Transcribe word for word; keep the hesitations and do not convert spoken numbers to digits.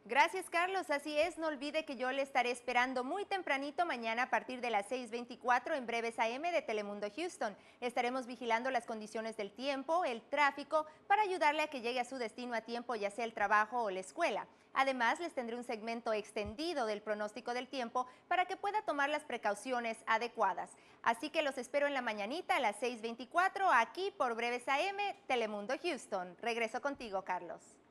Gracias, Carlos. Así es, no olvide que yo le estaré esperando muy tempranito mañana a partir de las seis veinticuatro en Breves A M de Telemundo Houston. Estaremos vigilando las condiciones del tiempo, el tráfico, para ayudarle a que llegue a su destino a tiempo, ya sea el trabajo o la escuela. Además, les tendré un segmento extendido del pronóstico del tiempo para que pueda tomar las precauciones adecuadas. Así que los espero en la mañanita a las seis veinticuatro aquí por Breves A M, Telemundo Houston. Regreso contigo, Carlos.